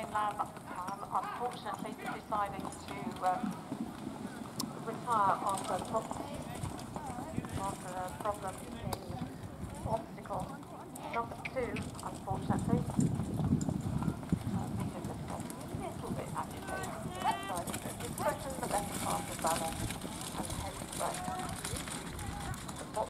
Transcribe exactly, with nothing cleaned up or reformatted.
main lab, um, unfortunately deciding to um, retire after, pro after a problem in